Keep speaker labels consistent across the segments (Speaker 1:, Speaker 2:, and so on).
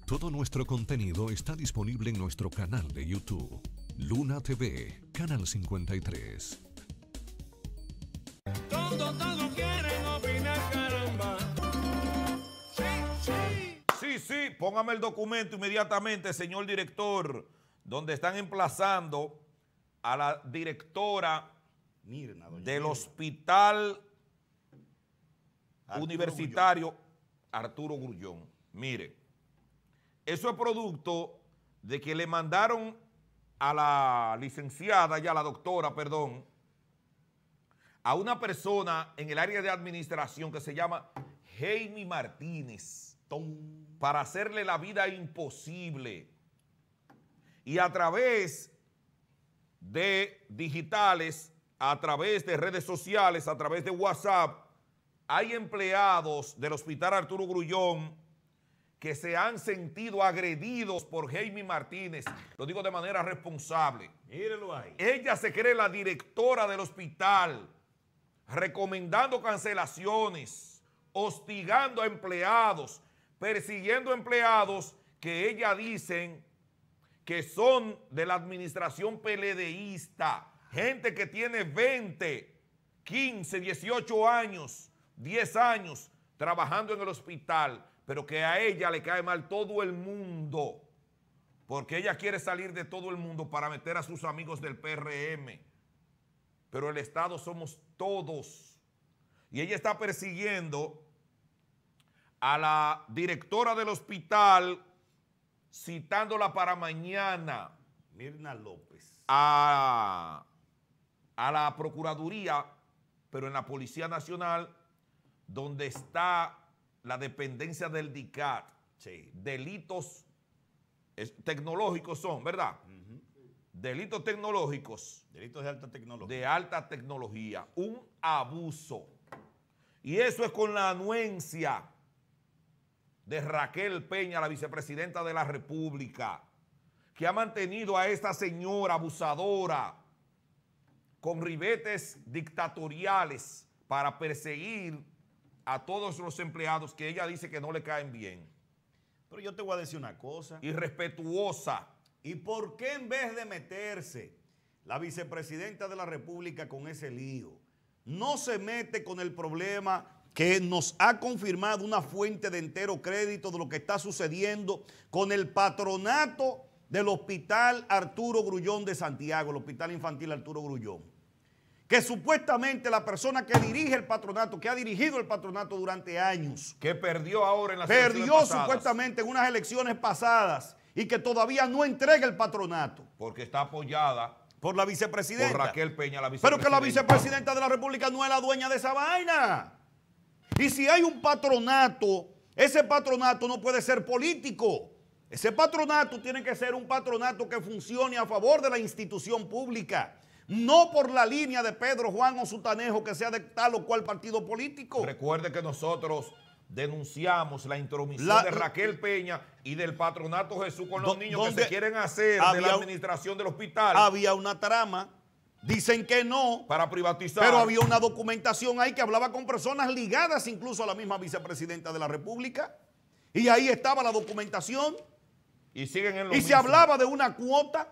Speaker 1: Todo nuestro contenido está disponible en nuestro canal de YouTube, Luna TV, Canal 53.
Speaker 2: Todo quieren opinar, caramba.
Speaker 3: Sí, póngame el documento inmediatamente, señor director, donde están emplazando a la directora del hospital universitario Arturo Grullón. Mire, eso es producto de que le mandaron a la licenciada, ya la doctora, perdón, a una persona en el área de administración que se llama Jaime Martínez, para hacerle la vida imposible. Y a través de digitales, a través de redes sociales, a través de WhatsApp, hay empleados del Hospital Arturo Grullón que se han sentido agredidos por Jaime Martínez. Lo digo de manera responsable.
Speaker 2: Mírelo ahí.
Speaker 3: Ella se cree la directora del hospital, recomendando cancelaciones, hostigando a empleados, persiguiendo empleados que ella dicen que son de la administración PLDista, gente que tiene 20, 15, 18 años, 10 años trabajando en el hospital, pero que a ella le cae mal todo el mundo, porque ella quiere salir de todo el mundo para meter a sus amigos del PRM, pero el Estado somos todos. Y ella está persiguiendo a la directora del hospital, citándola para mañana,
Speaker 2: Mirna López,
Speaker 3: a la Procuraduría, pero en la Policía Nacional, donde está la dependencia del DICAT.
Speaker 2: sí.
Speaker 3: Delitos tecnológicos son, ¿verdad? Delitos tecnológicos.
Speaker 2: Delitos de alta tecnología.
Speaker 3: De alta tecnología. Un abuso. Y eso es con la anuencia de Raquel Peña, la vicepresidenta de la República, que ha mantenido a esta señora abusadora con ribetes dictatoriales para perseguir a todos los empleados que ella dice que no le caen bien.
Speaker 2: Pero yo te voy a decir una cosa.
Speaker 3: Irrespetuosa.
Speaker 2: ¿Y por qué en vez de meterse la vicepresidenta de la República con ese lío, no se mete con el problema que nos ha confirmado una fuente de entero crédito de lo que está sucediendo con el patronato del Hospital Arturo Grullón de Santiago, el Hospital Infantil Arturo Grullón? Que supuestamente la persona que dirige el patronato, que ha dirigido el patronato durante años,
Speaker 3: Que perdió ahora en las
Speaker 2: perdió
Speaker 3: elecciones pasadas,
Speaker 2: supuestamente en unas elecciones pasadas y que todavía no entrega el patronato
Speaker 3: porque está apoyada
Speaker 2: por la vicepresidenta.
Speaker 3: por Raquel Peña, la
Speaker 2: Pero
Speaker 3: vicepresidenta.
Speaker 2: que la vicepresidenta de la República no es la dueña de esa vaina. Y si hay un patronato, ese patronato no puede ser político. Ese patronato tiene que ser un patronato que funcione a favor de la institución pública, no por la línea de Pedro, Juan o Sutanejo, que sea de tal o cual partido político.
Speaker 3: Recuerde que nosotros denunciamos la intromisión de Raquel Peña y del patronato Jesús con los niños que se quieren hacer de la administración del hospital.
Speaker 2: Había una trama, dicen que no,
Speaker 3: para privatizar.
Speaker 2: pero había una documentación ahí que hablaba con personas ligadas incluso a la misma vicepresidenta de la República. Y ahí estaba la documentación.
Speaker 3: Y siguen en lo
Speaker 2: Y
Speaker 3: mismo.
Speaker 2: se hablaba de una cuota.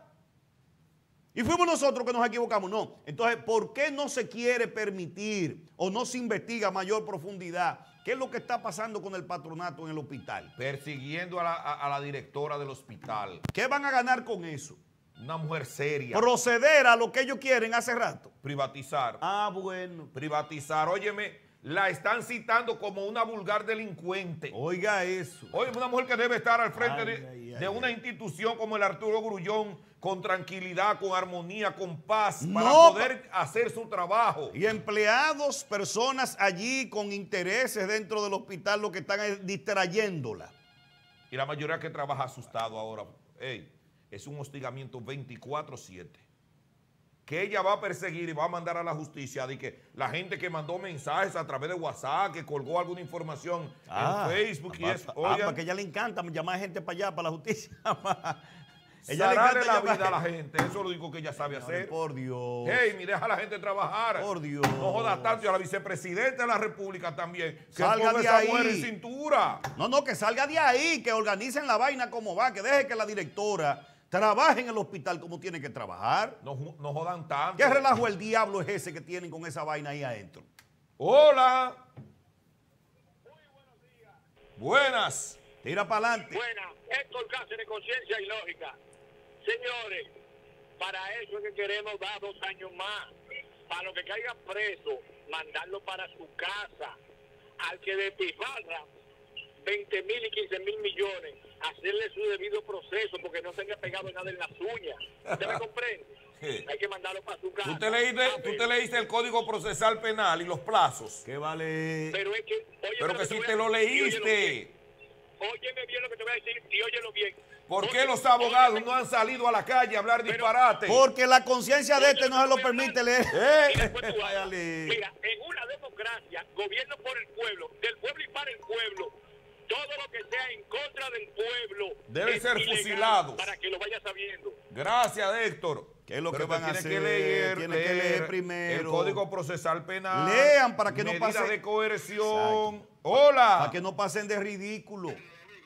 Speaker 2: Y fuimos nosotros que nos equivocamos. No. Entonces, ¿por qué no se quiere permitir o no se investiga a mayor profundidad qué es lo que está pasando con el patronato en el hospital?
Speaker 3: Persiguiendo a la directora del hospital.
Speaker 2: ¿Qué van a ganar con eso?
Speaker 3: Una mujer seria.
Speaker 2: Proceder a lo que ellos quieren hace rato.
Speaker 3: Privatizar.
Speaker 2: Ah, bueno.
Speaker 3: Privatizar. Óyeme, la están citando como una vulgar delincuente.
Speaker 2: Oiga eso.
Speaker 3: Oye, una mujer que debe estar al frente de una institución como el Arturo Grullón, con tranquilidad, con armonía, con paz, para poder hacer su trabajo.
Speaker 2: Y empleados, personas allí con intereses dentro del hospital, lo que están es distrayéndola.
Speaker 3: Y la mayoría que trabaja asustado ahora. Es un hostigamiento 24/7. Que ella va a perseguir y va a mandar a la justicia de que la gente que mandó mensajes a través de WhatsApp, que colgó alguna información en Facebook y eso.
Speaker 2: Porque a ella le encanta llamar gente para allá, para la justicia. Ella le
Speaker 3: Ganarle
Speaker 2: encanta
Speaker 3: la vida a
Speaker 2: llamar.
Speaker 3: la gente, eso es lo único que ella sabe hacer.
Speaker 2: Por Dios.
Speaker 3: Hey, mi deja a la gente trabajar.
Speaker 2: Por Dios.
Speaker 3: No jodas tanto. Y a la vicepresidenta de la República también. Que
Speaker 2: Salga
Speaker 3: ponga
Speaker 2: de
Speaker 3: esa
Speaker 2: ahí.
Speaker 3: mujer en cintura.
Speaker 2: No, que salga de ahí, que organicen la vaina como va, que deje que la directora trabaje en el hospital como tiene que trabajar.
Speaker 3: No jodan tanto.
Speaker 2: ¿Qué relajo el diablo es ese que tienen con esa vaina ahí adentro?
Speaker 3: Hola. Muy buenos días. Buenas.
Speaker 2: Tira para adelante.
Speaker 4: Buena, Héctor Cáceres, conciencia y lógica. Señores, para eso es que queremos dar 2 años más. Para lo que caiga preso, mandarlo para su casa. Al que despilfarra 20.000 y 15.000 millones, hacerle su debido proceso porque no tenga pegado nada en las uñas. ¿Usted me comprende?
Speaker 3: Sí.
Speaker 4: Hay que mandarlo para su casa.
Speaker 3: ¿Tú te leíste el Código Procesal Penal y los plazos?
Speaker 2: ¿Qué vale?
Speaker 4: Pero es que,
Speaker 3: Pero que si te lo leíste.
Speaker 4: Óyeme bien lo que te voy a decir y óyelo bien.
Speaker 3: ¿Por qué los abogados no han salido a la calle a hablar disparate?
Speaker 2: Porque la conciencia de este no se lo permite leer.
Speaker 4: Y después tú hablas.
Speaker 2: Váyale.
Speaker 4: Mira, en una democracia, gobierno por el pueblo, del pueblo y para el pueblo, todo lo que sea en contra del pueblo
Speaker 3: Deben
Speaker 4: es
Speaker 3: ser
Speaker 4: ilegal,
Speaker 3: fusilados.
Speaker 4: para que lo vaya sabiendo.
Speaker 3: Gracias, Héctor.
Speaker 2: ¿Qué es lo
Speaker 3: Pero
Speaker 2: que van a
Speaker 3: tiene
Speaker 2: hacer?
Speaker 3: que leer,
Speaker 2: Tiene que leer primero.
Speaker 3: el Código Procesal Penal.
Speaker 2: Lean para que no
Speaker 3: medidas
Speaker 2: pase-
Speaker 3: de coerción.
Speaker 2: Exacto.
Speaker 3: Hola.
Speaker 2: Para que no pasen de ridículo.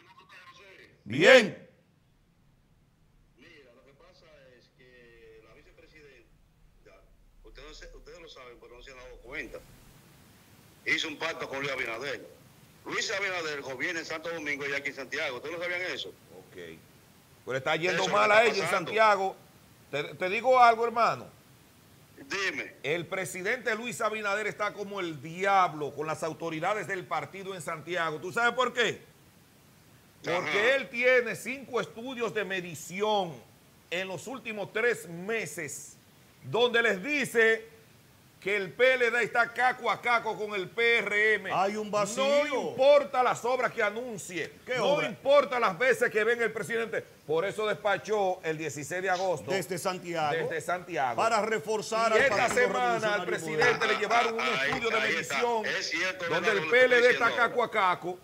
Speaker 2: Bien.
Speaker 5: Mira, lo que pasa es que la vicepresidenta, ustedes lo saben, pero no se han dado cuenta, hizo un pacto con Luis Abinader. Luis Abinader gobierna en Santo Domingo y aquí en Santiago. ¿Ustedes no sabían eso?
Speaker 3: Ok. Pero está yendo
Speaker 5: Eso
Speaker 3: mal
Speaker 5: no
Speaker 3: a
Speaker 5: está
Speaker 3: ellos en
Speaker 5: pasando.
Speaker 3: Santiago. Te digo algo, hermano.
Speaker 5: Dime.
Speaker 3: El presidente Luis Abinader está como el diablo con las autoridades del partido en Santiago. ¿Tú sabes por qué? Porque
Speaker 5: Ajá.
Speaker 3: él tiene 5 estudios de medición en los últimos 3 meses, donde les dice que el PLD está caco a caco con el PRM.
Speaker 2: Hay un vacío.
Speaker 3: No importa las obras que anuncie,
Speaker 2: ¿Qué
Speaker 3: no
Speaker 2: obra?
Speaker 3: importa las veces que venga el presidente. Por eso despachó el 16 de agosto
Speaker 2: Desde Santiago.
Speaker 3: desde Santiago.
Speaker 2: Para reforzar
Speaker 3: Y
Speaker 2: al
Speaker 3: esta
Speaker 2: Partido
Speaker 3: semana al
Speaker 2: Revolucionario
Speaker 3: presidente
Speaker 2: Moderno.
Speaker 3: le llevaron un
Speaker 5: Ahí-
Speaker 3: estudio de
Speaker 5: ahí está.
Speaker 3: medición
Speaker 5: Es cierto, es
Speaker 3: donde
Speaker 5: verdad
Speaker 3: el
Speaker 5: lo que estoy
Speaker 3: PLD está
Speaker 5: diciendo
Speaker 3: caco a caco.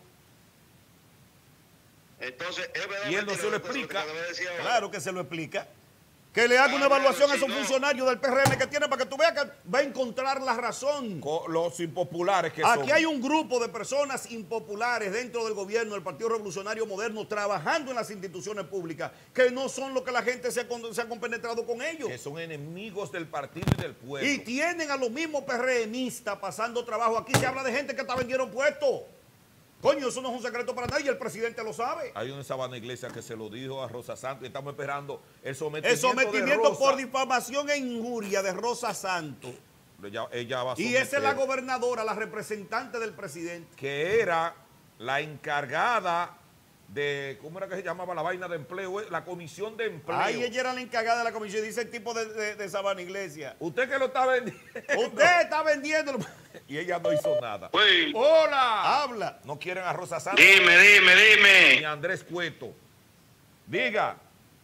Speaker 5: Entonces, es verdad.
Speaker 3: Y él no se lo
Speaker 5: mentira,
Speaker 3: explica.
Speaker 5: que debe decir ahora.
Speaker 2: Claro que se lo explica. Que le haga una evaluación a esos funcionarios del PRM que tiene para que tú veas que va a encontrar la razón.
Speaker 3: Los impopulares que
Speaker 2: Aquí
Speaker 3: son.
Speaker 2: hay un grupo de personas impopulares dentro del gobierno del Partido Revolucionario Moderno trabajando en las instituciones públicas que no son lo que la gente se ha compenetrado con ellos.
Speaker 3: Que son enemigos del partido y del pueblo.
Speaker 2: Y tienen a los mismos PRMistas pasando trabajo. Aquí se habla de gente que está vendieron puestos. Coño, eso no es un secreto para nadie, el presidente lo sabe.
Speaker 3: Hay una Sabana Iglesia que se lo dijo a Rosa Santos y estamos esperando el
Speaker 2: El
Speaker 3: sometimiento,
Speaker 2: sometimiento
Speaker 3: de Rosa.
Speaker 2: por difamación e injuria de Rosa Santos.
Speaker 3: Ella va a
Speaker 2: Y esa es la
Speaker 3: someter,
Speaker 2: gobernadora, la representante del presidente.
Speaker 3: que era la encargada de, ¿cómo era que se llamaba la vaina de empleo? La comisión de empleo.
Speaker 2: Ahí ella era la encargada de la comisión, dice el tipo de Sabana Iglesia.
Speaker 3: Usted que lo está vendiendo.
Speaker 2: Usted está vendiendo.
Speaker 3: Y ella no hizo nada.
Speaker 5: Uy,
Speaker 3: ¡Hola!
Speaker 2: Habla.
Speaker 3: No quieren a Rosa Santos
Speaker 5: dime.
Speaker 3: ni a Andrés Cueto. Diga.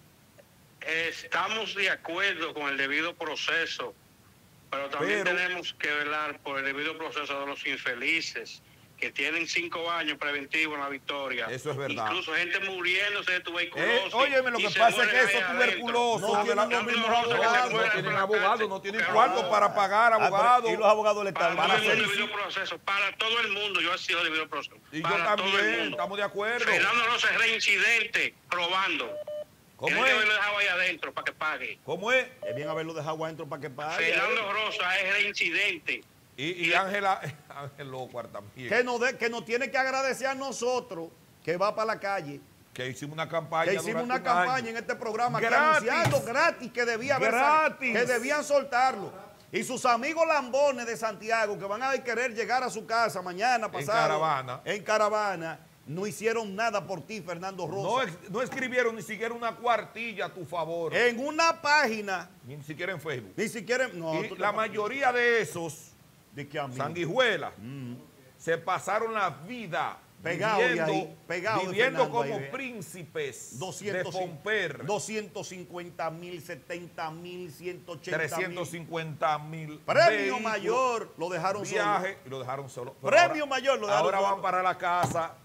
Speaker 6: Estamos de acuerdo con el debido proceso, pero también
Speaker 3: Pero-
Speaker 6: tenemos que velar por el debido proceso de los infelices que tienen 5 años preventivos en la victoria.
Speaker 3: Eso es verdad.
Speaker 6: Incluso gente muriéndose de tuberculosis.
Speaker 3: Óyeme, lo
Speaker 6: y
Speaker 3: que
Speaker 6: se
Speaker 3: pasa es
Speaker 6: mueren
Speaker 3: que
Speaker 6: ahí
Speaker 3: esos
Speaker 6: adentro.
Speaker 3: tuberculosos
Speaker 2: No tienen los mismos abogados,
Speaker 3: no tienen abogados, no tienen cuarto para pagar
Speaker 2: pero-
Speaker 3: abogados.
Speaker 2: y los abogados le
Speaker 6: Para
Speaker 2: están
Speaker 6: todo el
Speaker 3: hacer-
Speaker 6: mundo, debido proceso. Para todo el mundo, yo he sido debido proceso.
Speaker 3: Y yo
Speaker 6: para todo el
Speaker 3: también,
Speaker 6: mundo.
Speaker 3: estamos de acuerdo.
Speaker 6: Fernando Rosa es reincidente, probando.
Speaker 3: ¿Cómo
Speaker 6: Tienen que
Speaker 3: es?
Speaker 6: haberlo dejado ahí adentro para que pague.
Speaker 3: ¿Cómo es?
Speaker 2: Es bien haberlo dejado adentro para que pague.
Speaker 6: Fernando Rosa es reincidente.
Speaker 3: Y Ángela, Ángel Locuar también.
Speaker 2: Que nos tiene que agradecer a nosotros que va para la calle.
Speaker 3: Que hicimos una campaña.
Speaker 2: Que hicimos una
Speaker 3: durante un año.
Speaker 2: campaña en este programa que
Speaker 3: Gratis.
Speaker 2: anunciando gratis que debía haber
Speaker 3: Gratis.
Speaker 2: que debían soltarlo. Y sus amigos lambones de Santiago que van a querer llegar a su casa mañana pasado en caravana, no hicieron nada por ti, Fernando Rosa.
Speaker 3: No escribieron ni siquiera una cuartilla a tu favor.
Speaker 2: En una página,
Speaker 3: Ni siquiera en Facebook.
Speaker 2: ni siquiera. No,
Speaker 3: Y
Speaker 2: tú
Speaker 3: la
Speaker 2: te-
Speaker 3: mayoría de esos
Speaker 2: de que a mí.
Speaker 3: sanguijuelas se pasaron la vida
Speaker 2: Pegado de
Speaker 3: viviendo,
Speaker 2: ahí, pegado de
Speaker 3: viviendo
Speaker 2: Fernando
Speaker 3: como
Speaker 2: ahí, ve.
Speaker 3: príncipes
Speaker 2: 200,
Speaker 3: de Pomper.
Speaker 2: 250.000, 70.000, 180.000.
Speaker 3: 350.000
Speaker 2: Premio
Speaker 3: vehículos,
Speaker 2: mayor lo dejaron solo.
Speaker 3: viaje y lo dejaron solo. Pero
Speaker 2: Premio mayor lo dejaron
Speaker 3: ahora
Speaker 2: solo.
Speaker 3: van para la casa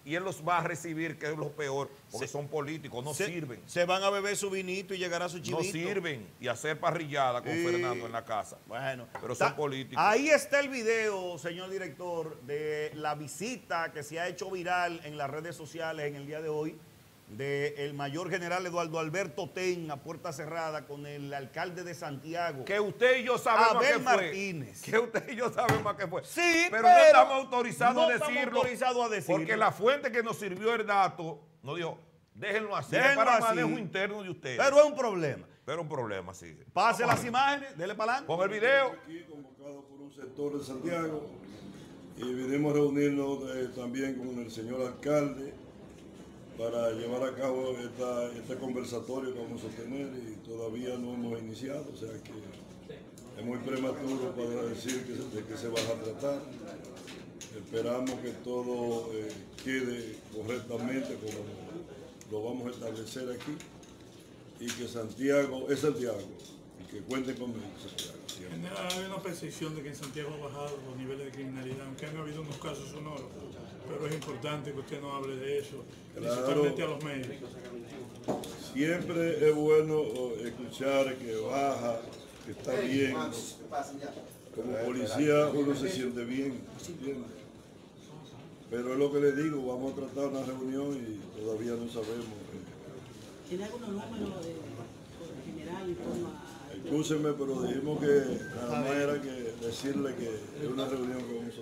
Speaker 3: y él los va a recibir, que es lo peor, porque son políticos, no sirven.
Speaker 2: Se van a beber su vinito y llegará su chivito.
Speaker 3: No sirven y hacer parrillada con Fernando en la casa.
Speaker 2: Bueno,
Speaker 3: pero son políticos.
Speaker 2: Ahí está el video, señor director, de la visita que se ha hecho viral en las redes sociales en el día de hoy del mayor general Eduardo Alberto Ten a puerta cerrada con el alcalde de Santiago.
Speaker 3: Que usted y yo sabemos
Speaker 2: Abel
Speaker 3: qué fue.
Speaker 2: Martínez.
Speaker 3: Que usted y yo sabemos qué fue.
Speaker 2: Sí,
Speaker 3: pero no estamos autorizados
Speaker 2: no
Speaker 3: a decirlo.
Speaker 2: estamos autorizados a decirlo.
Speaker 3: Porque la fuente que nos sirvió el dato nos dijo, déjenlo así, es para manejo interno de ustedes.
Speaker 2: Pero es un problema.
Speaker 3: Pero un problema, sí.
Speaker 2: Pase las imágenes, dele para adelante.
Speaker 3: Con el video.
Speaker 7: Aquí convocado por un sector de Santiago y vinimos a reunirnos también con el señor alcalde para llevar a cabo este conversatorio que vamos a tener y todavía no hemos iniciado, o sea que es muy prematuro para decir de qué se va a tratar. Esperamos que todo quede correctamente como lo vamos a establecer aquí y que Santiago es Santiago y que cuenten conmigo Santiago.
Speaker 8: Hay una percepción de que en Santiago han bajado los niveles de criminalidad, aunque han habido unos casos sonoros, pero es importante que usted no hable de eso, principalmente a los medios.
Speaker 7: Siempre es bueno escuchar que baja, que está bien. Como policía uno se siente bien, ¿entiende? Pero es lo que le digo, vamos a tratar una reunión y todavía no sabemos.
Speaker 9: ¿Tiene algunos números general en torno a...?
Speaker 7: Excúsenme, pero dijimos que nada más era que decirle que es una reunión que vamos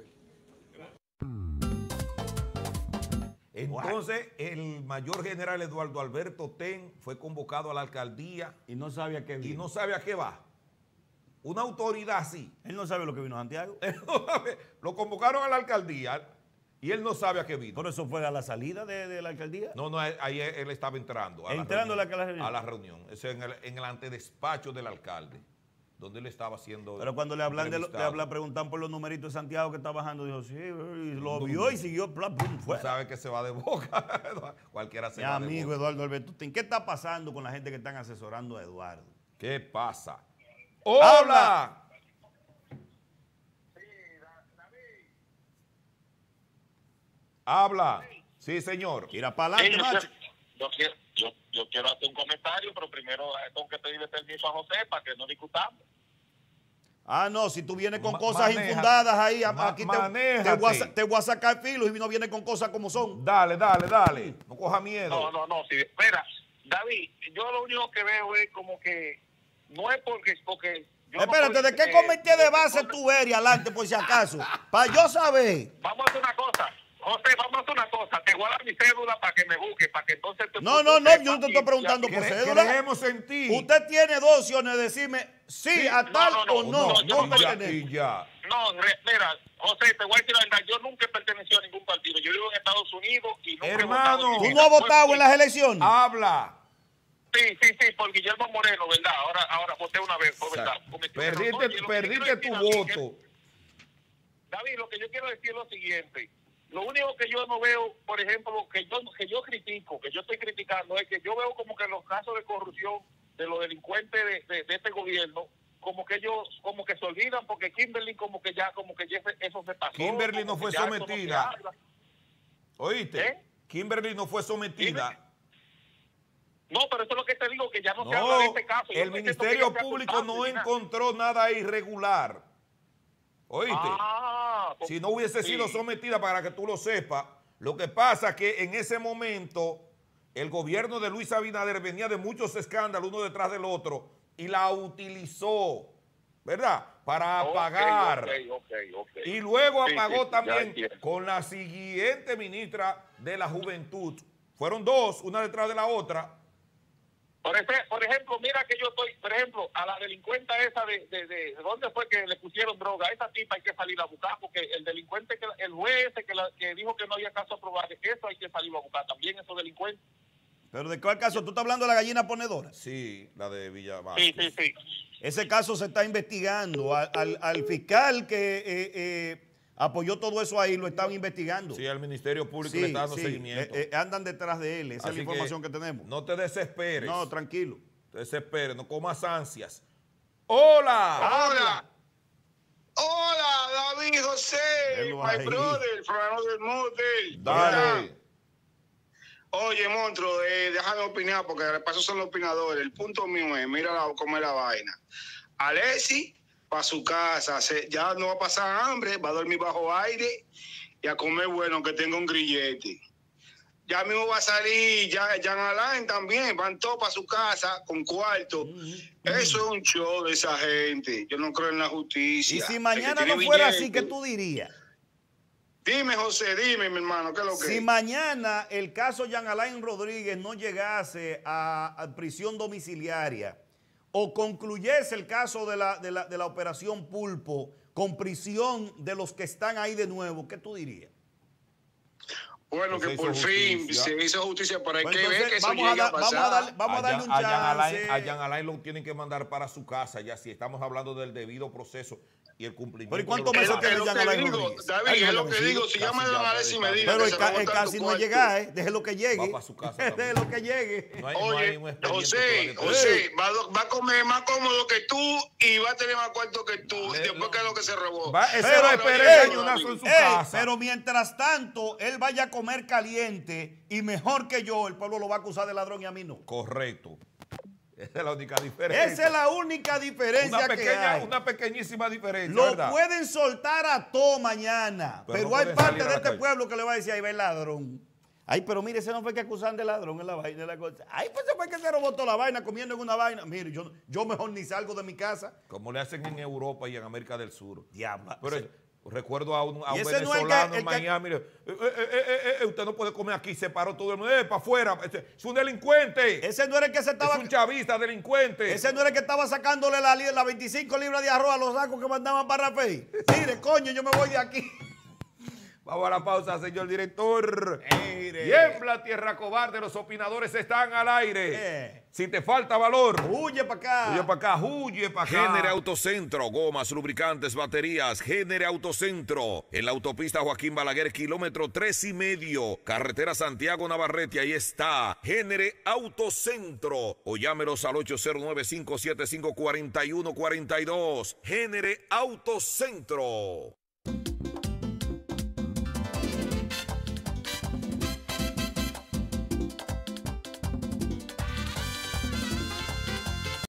Speaker 7: a tener.
Speaker 3: Entonces, el mayor general Eduardo Alberto Ten fue convocado a la alcaldía.
Speaker 2: Y no sabía qué vino.
Speaker 3: Y no sabe a qué va. Una autoridad así.
Speaker 2: Él no sabe lo que vino a Santiago.
Speaker 3: Lo convocaron a la alcaldía y él no sabe a qué vino.
Speaker 2: ¿Por eso fue a la salida de la alcaldía?
Speaker 3: No, ahí él estaba entrando.
Speaker 2: ¿Entrando a la reunión?
Speaker 3: A la reunión. Eso en el antedespacho del alcalde, donde él estaba haciendo.
Speaker 2: Pero cuando le preguntan por los numeritos de Santiago que está bajando, dijo, sí, y lo vio y siguió, pum,
Speaker 3: fue. Sabe que se va de boca. Cualquiera se va de boca. Mi
Speaker 2: amigo Eduardo Alberto, ¿qué está pasando con la gente que están asesorando a Eduardo?
Speaker 3: ¿Qué pasa? ¡Hola! Habla. Sí, señor.
Speaker 2: Tira para adelante, macho.
Speaker 4: Yo quiero hacer un comentario, pero primero tengo que pedirle permiso a José para que no discutamos.
Speaker 2: Ah, no, si tú vienes con cosas infundadas ahí, aquí te voy a sacar filo y no vienes con cosas como son.
Speaker 3: Dale. No coja miedo.
Speaker 4: No. Sí. Espera, David, yo lo único que veo es como que no es porque
Speaker 2: espérate, ¿de qué comité de base tú eres adelante, por si acaso? Para yo saber.
Speaker 4: Vamos a hacer una cosa. José, vamos a hacer una cosa. Te voy a dar mi cédula para que me busques, para que entonces...
Speaker 2: No, yo no te estoy preguntando por cédula.
Speaker 3: Creemos en ti.
Speaker 2: Usted tiene dos opciones de decirme sí a tal o no.
Speaker 4: No, mira, José, te voy a decir la verdad. Yo nunca he pertenecido a ningún partido. Yo vivo en Estados Unidos y nunca he votado.
Speaker 2: ¿Tú no has votado en las elecciones?
Speaker 3: Habla.
Speaker 4: Sí, por Guillermo Moreno, ¿verdad? Ahora voté una vez, fue verdad.
Speaker 3: Perdiste tu voto.
Speaker 4: David, lo que yo quiero decir es lo siguiente. Lo único que yo no veo, por ejemplo, que yo critico, que yo estoy criticando, es que yo veo como que los casos de corrupción de los delincuentes de este gobierno, como que ellos como que se olvidan porque Kimberly como que ya eso se pasó.
Speaker 3: Kimberly no fue sometida. ¿Oíste?
Speaker 4: ¿Eh?
Speaker 3: Kimberly no fue sometida.
Speaker 4: No, pero eso es lo que te digo, que ya no se habla de este caso.
Speaker 3: El Ministerio Público no encontró nada irregular. ¿Oíste? Si no hubiese sido sometida, para que tú lo sepas, lo que pasa es que en ese momento el gobierno de Luis Abinader venía de muchos escándalos uno detrás del otro y la utilizó, ¿verdad? Para apagar. Y luego apagó también con la siguiente ministra de la Juventud. Fueron dos, una detrás de la otra.
Speaker 4: Por ejemplo, mira que yo estoy, por ejemplo, a la delincuenta esa de ¿dónde fue que le pusieron droga? A esa tipa hay que salir a buscar, porque el delincuente, el juez que dijo que no había caso a probar, eso hay que salir a buscar también, esos delincuentes.
Speaker 2: ¿Pero de cuál caso? ¿Tú estás hablando de la gallina ponedora?
Speaker 3: Sí, la de Villa Vázquez.
Speaker 4: Sí.
Speaker 2: Ese caso se está investigando. Al fiscal que apoyó todo eso ahí, lo estaban investigando.
Speaker 3: Sí, el Ministerio Público le está dando seguimiento.
Speaker 2: Andan detrás de él, esa es la información que tenemos.
Speaker 3: No te desesperes.
Speaker 2: No, tranquilo.
Speaker 3: Te desesperes, no comas ansias. ¡Hola!
Speaker 10: Hola, David José,
Speaker 2: Velo
Speaker 10: my
Speaker 2: ahí.
Speaker 10: brother, from another mother.
Speaker 3: Dale.
Speaker 10: Oye, monstruo, déjame opinar porque de paso son los opinadores. El punto mío es, mira cómo es la vaina. Alexis, para su casa, ya no va a pasar hambre, va a dormir bajo aire y a comer bueno, que tenga un grillete. Ya mismo va a salir Jean Alain también, van todos para su casa con cuarto. Eso es un show de esa gente. Yo no creo en la justicia.
Speaker 2: Y si mañana no fuera así, ¿qué tú dirías?
Speaker 10: Dime, José, dime, mi hermano, ¿qué es lo que
Speaker 2: Si
Speaker 10: es?
Speaker 2: mañana el caso Jean Alain Rodríguez no llegase a prisión domiciliaria o concluyese el caso de la operación Pulpo con prisión de los que están ahí de nuevo, ¿qué tú dirías?
Speaker 10: Bueno, que por fin se hizo justicia, pero hay
Speaker 2: Pues
Speaker 10: que ver
Speaker 2: entonces,
Speaker 10: que eso llegue a pasar.
Speaker 2: vamos a darle un chance.
Speaker 3: A Jean Alain lo tienen que mandar para su casa, ya si estamos hablando del debido proceso y el cumplimiento.
Speaker 2: ¿Pero y cuántos meses tiene Jean Alain Rodríguez?
Speaker 10: David, es lo que digo, si llama a Alexis Medina.
Speaker 2: Pero el casi no ha llegado, déjelo que llegue.
Speaker 3: Va para su casa
Speaker 2: Déjelo que llegue.
Speaker 10: Oye, José, va a comer más cómodo que tú y va a tener más cuarto que tú. Y después, ¿qué es lo que se robó?
Speaker 3: Ese va a esperar el cañonazo en su casa.
Speaker 2: Pero mientras tanto, él vaya a comer caliente y mejor que yo, el pueblo lo va a acusar de ladrón y a mí no.
Speaker 3: Correcto. Esa es la única diferencia.
Speaker 2: Esa es la única diferencia que hay.
Speaker 3: Una pequeñísima diferencia,
Speaker 2: Lo
Speaker 3: ¿verdad?
Speaker 2: pueden soltar a todo mañana, pero
Speaker 3: no
Speaker 2: hay
Speaker 3: pueden
Speaker 2: parte
Speaker 3: salir a
Speaker 2: de
Speaker 3: la
Speaker 2: este
Speaker 3: calle.
Speaker 2: pueblo que le va a decir, ahí va el ladrón. Ay, pero mire, ese no fue que acusan de ladrón en la vaina, de la cosa. Ay, pues se fue que se robó toda la vaina comiendo en una vaina. Mire, yo mejor ni salgo de mi casa.
Speaker 3: Como le hacen en Europa y en América del Sur.
Speaker 2: Diablo.
Speaker 3: Pero recuerdo a un
Speaker 2: Y ese no
Speaker 3: venezolano
Speaker 2: es
Speaker 3: en Miami. Usted no puede comer aquí, se paró todo el mundo. Para afuera. Es un delincuente.
Speaker 2: Ese no era el que se estaba...
Speaker 3: Es un chavista delincuente.
Speaker 2: Ese no era el que estaba sacándole las 25 libras de arroz a los sacos que mandaban para Rafael. Mire, coño, yo me voy de aquí.
Speaker 3: Vamos a la pausa, señor director.
Speaker 2: Mire.
Speaker 3: Tiembla, tierra cobarde, los opinadores están al aire. Si te falta valor,
Speaker 2: huye para acá.
Speaker 3: Huye para acá, huye para acá.
Speaker 11: Génere Autocentro, gomas, lubricantes, baterías. Génere Autocentro. En la autopista Joaquín Balaguer, kilómetro 3,5. Carretera Santiago Navarrete, ahí está. Génere Autocentro. O llámelos al 809-575-4142. Génere Autocentro.